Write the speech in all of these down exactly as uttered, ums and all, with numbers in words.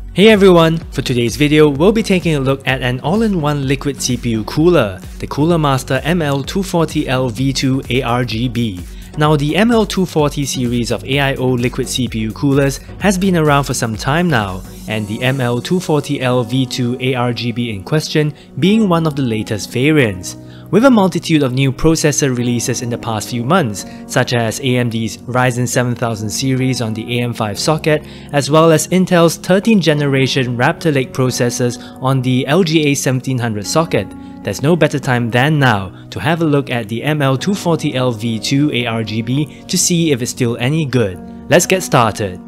Hey everyone, for today's video we'll be taking a look at an all-in-one liquid C P U cooler, the Cooler Master M L two forty L V two A R G B. Now the M L two forty series of A I O liquid C P U coolers has been around for some time now, and the M L two forty L V two A R G B in question being one of the latest variants. With a multitude of new processor releases in the past few months, such as A M D's Ryzen seven thousand series on the A M five socket, as well as Intel's thirteenth generation Raptor Lake processors on the L G A seventeen hundred socket, there's no better time than now to have a look at the M L two forty L V two A R G B to see if it's still any good. Let's get started.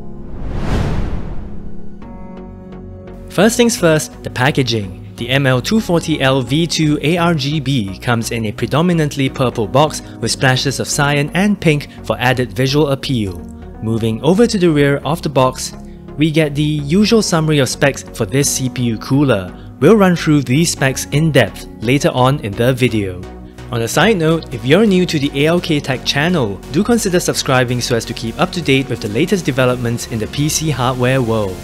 First things first, the packaging. The M L two forty L V two A R G B comes in a predominantly purple box with splashes of cyan and pink for added visual appeal. Moving over to the rear of the box, we get the usual summary of specs for this C P U cooler. We'll run through these specs in depth later on in the video. On a side note, if you're new to the A L K Tech channel, do consider subscribing so as to keep up to date with the latest developments in the P C hardware world.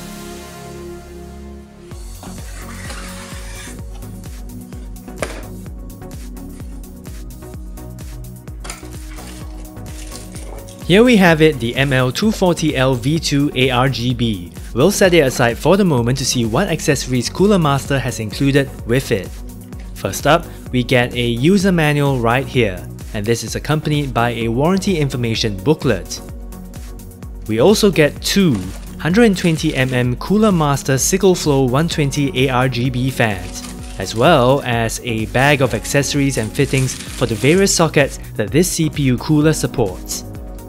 Here we have it, the M L two forty L V two A R G B. We'll set it aside for the moment to see what accessories Cooler Master has included with it. First up, we get a user manual right here, and this is accompanied by a warranty information booklet. We also get two one hundred twenty millimeter Cooler Master Sickle Flow one twenty A R G B fans, as well as a bag of accessories and fittings for the various sockets that this C P U cooler supports.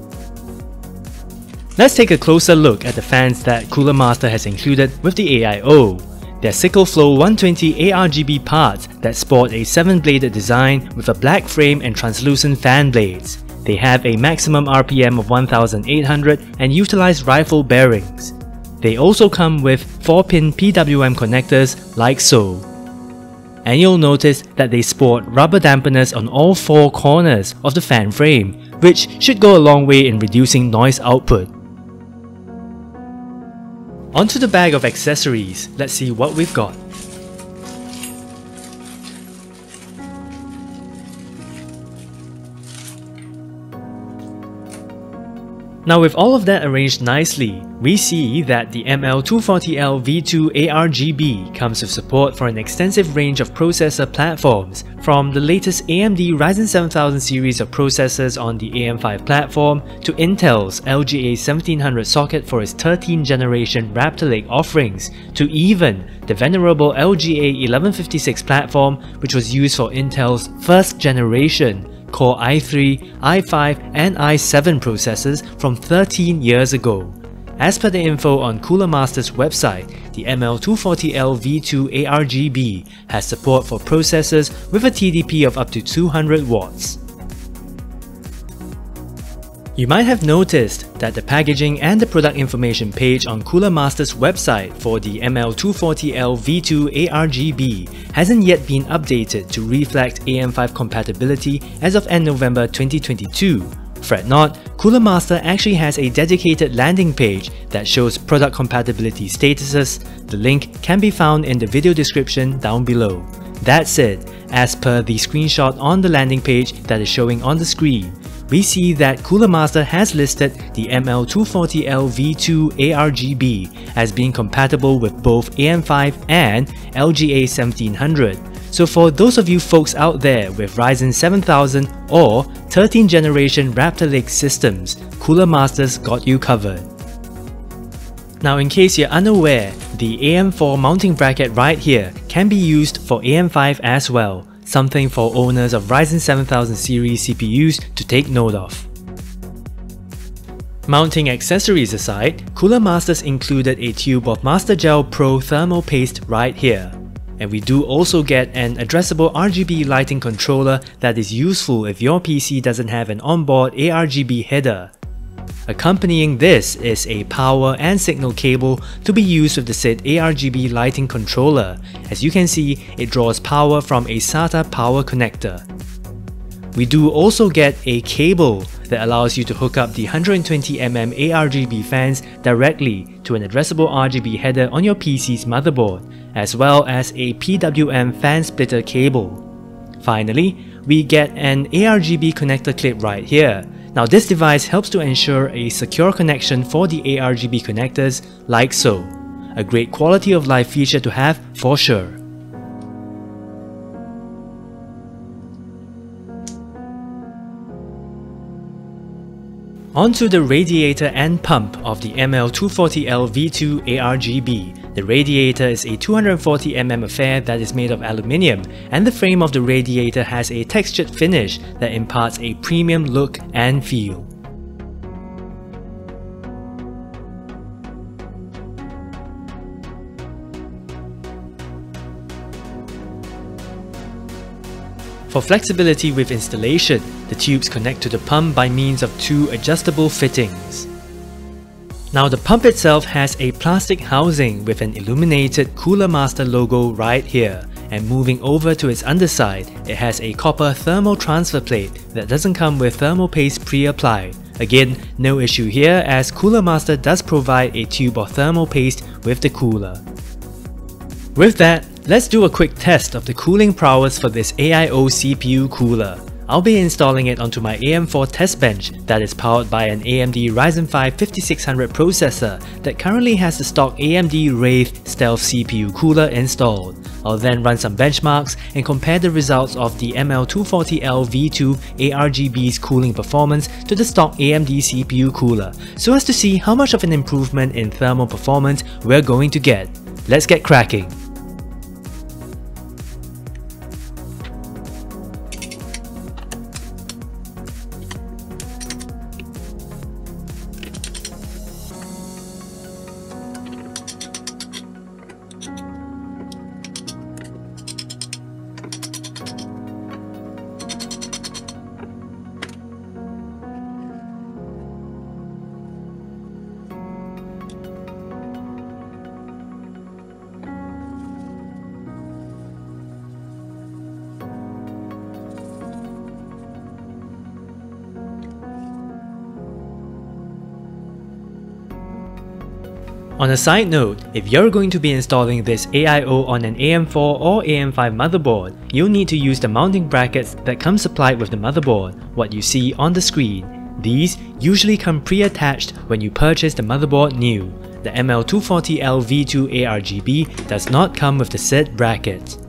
Let's take a closer look at the fans that Cooler Master has included with the A I O. They're Sickle Flow one twenty A R G B parts that sport a seven bladed design with a black frame and translucent fan blades. They have a maximum R P M of one thousand eight hundred and utilize rifle bearings. They also come with four pin P W M connectors like so. And you'll notice that they sport rubber dampeners on all four corners of the fan frame, which should go a long way in reducing noise output. Onto the bag of accessories, let's see what we've got. Now with all of that arranged nicely, we see that the M L two forty L V two A R G B comes with support for an extensive range of processor platforms, from the latest A M D Ryzen seven thousand series of processors on the A M five platform to Intel's L G A seventeen hundred socket for its thirteenth generation Raptor Lake offerings, to even the venerable L G A eleven fifty-six platform, which was used for Intel's first generation Core i three, i five and i seven processors from thirteen years ago. As per the info on Cooler Master's website, the M L two forty L V two A R G B has support for processors with a T D P of up to two hundred watts. You might have noticed that the packaging and the product information page on Cooler Master's website for the M L two forty L V two A R G B hasn't yet been updated to reflect A M five compatibility as of end November twenty twenty-two. Fret not, Cooler Master actually has a dedicated landing page that shows product compatibility statuses. The link can be found in the video description down below. That's it. As per the screenshot on the landing page that is showing on the screen, we see that Cooler Master has listed the M L two forty L V two A R G B as being compatible with both A M five and L G A seventeen hundred. So for those of you folks out there with Ryzen seven thousand or thirteenth generation Raptor Lake systems, Cooler Master's got you covered. Now in case you're unaware, the A M four mounting bracket right here can be used for A M five as well, something for owners of Ryzen seven thousand series C P Us to take note of. Mounting accessories aside, Cooler Master's included a tube of MasterGel Pro thermal paste right here. And we do also get an addressable R G B lighting controller that is useful if your P C doesn't have an onboard A R G B header. Accompanying this is a power and signal cable to be used with the said A R G B lighting controller. As you can see, it draws power from a SATA power connector. We do also get a cable that allows you to hook up the one hundred twenty millimeter A R G B fans directly to an addressable R G B header on your P C's motherboard, as well as a P W M fan splitter cable. Finally, we get an A R G B connector clip right here. Now this device helps to ensure a secure connection for the A R G B connectors like so. A great quality of life feature to have for sure. Onto the radiator and pump of the M L two forty L V two A R G B. The radiator is a two hundred forty millimeter affair that is made of aluminium, and the frame of the radiator has a textured finish that imparts a premium look and feel. For flexibility with installation, the tubes connect to the pump by means of two adjustable fittings. Now the pump itself has a plastic housing with an illuminated Cooler Master logo right here, and moving over to its underside, it has a copper thermal transfer plate that doesn't come with thermal paste pre-applied. Again, no issue here as Cooler Master does provide a tube of thermal paste with the cooler. With that, let's do a quick test of the cooling prowess for this A I O C P U cooler. I'll be installing it onto my A M four test bench that is powered by an A M D Ryzen five fifty-six hundred processor that currently has the stock A M D Wraith Stealth C P U cooler installed. I'll then run some benchmarks and compare the results of the M L two forty L V two A R G B's cooling performance to the stock A M D C P U cooler, so as to see how much of an improvement in thermal performance we're going to get. Let's get cracking. On a side note, if you're going to be installing this A I O on an A M four or A M five motherboard, you'll need to use the mounting brackets that come supplied with the motherboard, what you see on the screen. These usually come pre-attached when you purchase the motherboard new. The M L two forty L V two A R G B does not come with the said brackets.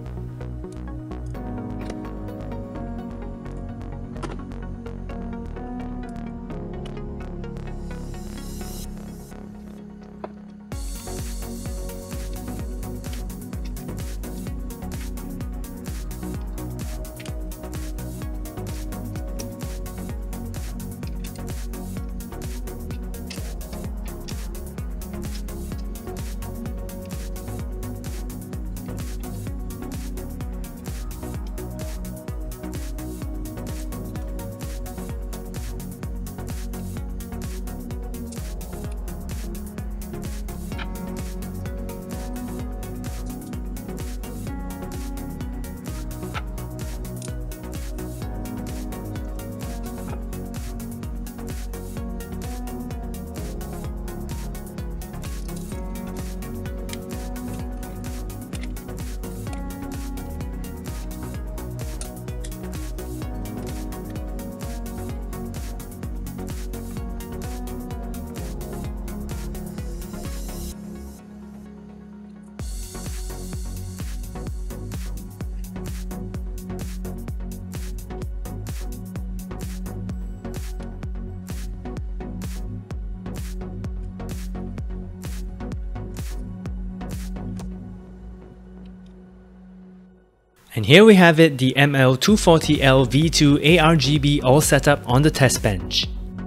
And here we have it, the M L two forty L V two A R G B all set up on the test bench.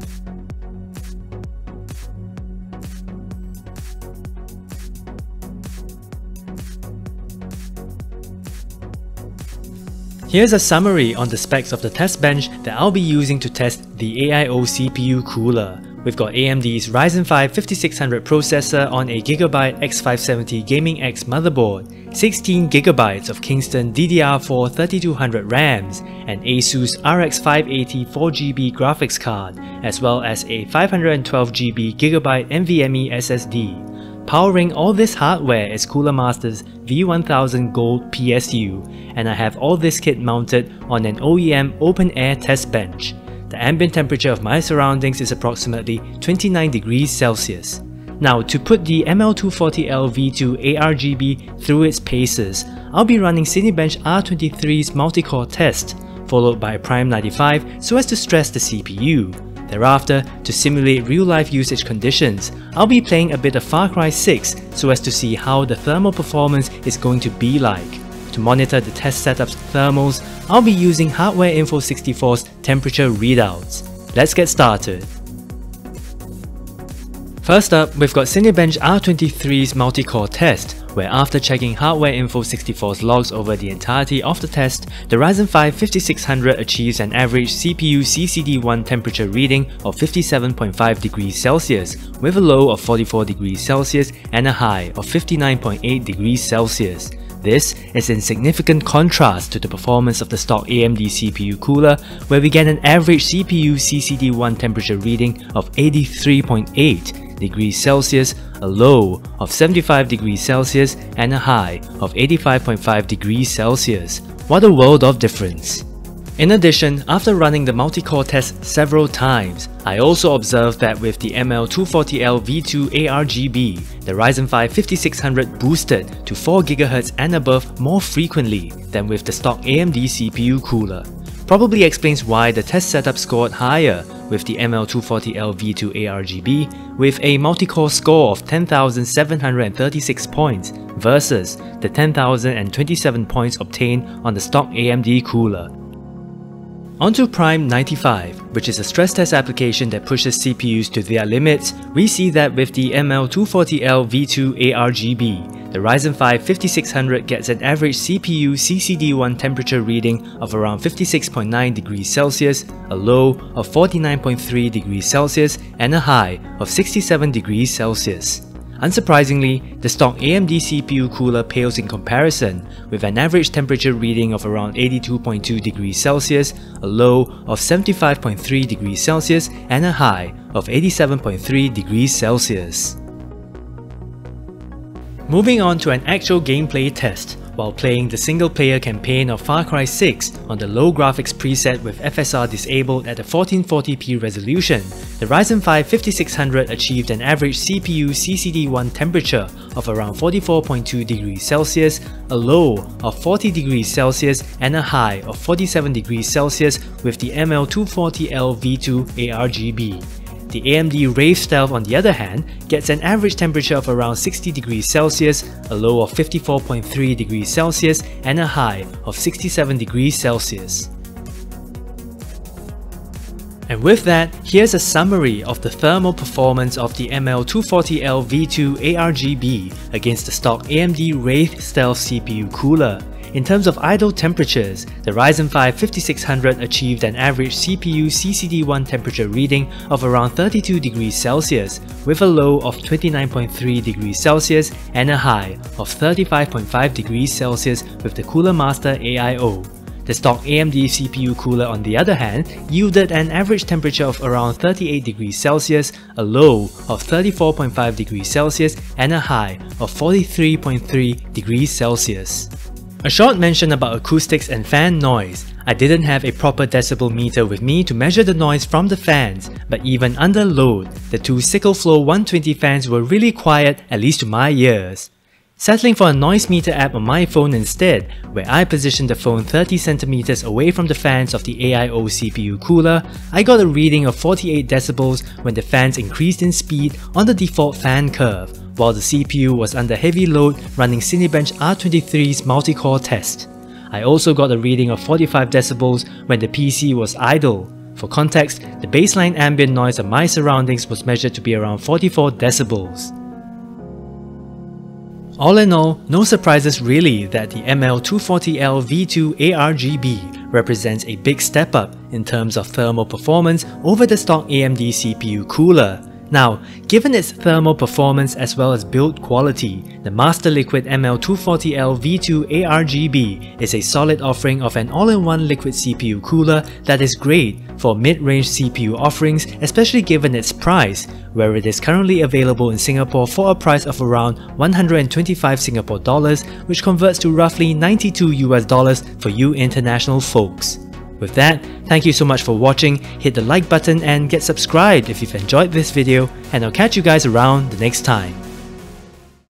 Here's a summary on the specs of the test bench that I'll be using to test the A I O C P U cooler. we've got A M D's Ryzen five fifty-six hundred processor on a Gigabyte X five seventy Gaming X motherboard, sixteen gigabytes of Kingston D D R four thirty-two hundred RAMs, and ASUS R X five eighty four G B graphics card, as well as a five hundred twelve gigabyte Gigabyte NVMe S S D. Powering all this hardware is Cooler Master's V one thousand Gold P S U, and I have all this kit mounted on an O E M open air test bench. The ambient temperature of my surroundings is approximately twenty-nine degrees Celsius. Now, to put the M L two forty L V two A R G B through its paces, I'll be running Cinebench R twenty-three's multi-core test, followed by Prime ninety-five so as to stress the C P U. Thereafter, to simulate real-life usage conditions, I'll be playing a bit of Far Cry six so as to see how the thermal performance is going to be like. To monitor the test setup's thermals, I'll be using Hardware Info sixty-four's temperature readouts. Let's get started. First up, we've got Cinebench R twenty-three's multi-core test, where after checking Hardware Info sixty-four's logs over the entirety of the test, the Ryzen five fifty-six hundred achieves an average C P U C C D one temperature reading of fifty-seven point five degrees Celsius, with a low of forty-four degrees Celsius and a high of fifty-nine point eight degrees Celsius. This is in significant contrast to the performance of the stock A M D C P U cooler, where we get an average C P U C C D one temperature reading of eighty-three point eight degrees Celsius, a low of seventy-five degrees Celsius, and a high of eighty-five point five degrees Celsius. What a world of difference! In addition, after running the multi-core test several times, I also observed that with the M L two forty L V two A R G B, the Ryzen five fifty-six hundred boosted to four gigahertz and above more frequently than with the stock A M D C P U cooler. Probably explains why the test setup scored higher with the M L two forty L V two A R G B with a multi-core score of ten thousand seven hundred thirty-six points versus the ten thousand twenty-seven points obtained on the stock A M D cooler. Onto Prime ninety-five, which is a stress test application that pushes C P Us to their limits. We see that with the M L two forty L V two A R G B, the Ryzen five fifty-six hundred gets an average C P U C C D one temperature reading of around fifty-six point nine degrees Celsius, a low of forty-nine point three degrees Celsius, and a high of sixty-seven degrees Celsius. Unsurprisingly, the stock A M D C P U cooler pales in comparison, with an average temperature reading of around eighty-two point two degrees Celsius, a low of seventy-five point three degrees Celsius, and a high of eighty-seven point three degrees Celsius. Moving on to an actual gameplay test. While playing the single-player campaign of Far Cry six on the low graphics preset with F S R disabled at a fourteen forty p resolution, the Ryzen five fifty-six hundred achieved an average C P U C C D one temperature of around forty-four point two degrees Celsius, a low of forty degrees Celsius, and a high of forty-seven degrees Celsius with the M L two forty L V two A R G B. The A M D Wraith Stealth, on the other hand, gets an average temperature of around sixty degrees Celsius, a low of fifty-four point three degrees Celsius, and a high of sixty-seven degrees Celsius. And with that, here's a summary of the thermal performance of the M L two forty L V two A R G B against the stock A M D Wraith Stealth C P U cooler. In terms of idle temperatures, the Ryzen five fifty-six hundred achieved an average C P U C C D one temperature reading of around thirty-two degrees Celsius, with a low of twenty-nine point three degrees Celsius and a high of thirty-five point five degrees Celsius with the Cooler Master A I O. The stock A M D C P U cooler, on the other hand, yielded an average temperature of around thirty-eight degrees Celsius, a low of thirty-four point five degrees Celsius, and a high of forty-three point three degrees Celsius. A short mention about acoustics and fan noise. I didn't have a proper decibel meter with me to measure the noise from the fans, but even under load, the two SickleFlow one twenty fans were really quiet, at least to my ears. Settling for a noise meter app on my phone instead, where I positioned the phone thirty centimeters away from the fans of the A I O C P U cooler, I got a reading of forty-eight decibels when the fans increased in speed on the default fan curve, while the C P U was under heavy load running Cinebench R twenty-three's multi-core test. I also got a reading of forty-five decibels when the P C was idle. For context, the baseline ambient noise of my surroundings was measured to be around forty-four decibels. All in all, no surprises really that the M L two forty L V two A R G B represents a big step up in terms of thermal performance over the stock A M D C P U cooler. Now, given its thermal performance as well as build quality, the MasterLiquid M L two forty L V two A R G B is a solid offering of an all-in-one liquid C P U cooler that is great for mid-range C P U offerings, especially given its price, where it is currently available in Singapore for a price of around one hundred twenty-five Singapore dollars, which converts to roughly ninety-two U S dollars for you international folks. With that, thank you so much for watching, hit the like button and get subscribed if you've enjoyed this video, and I'll catch you guys around the next time.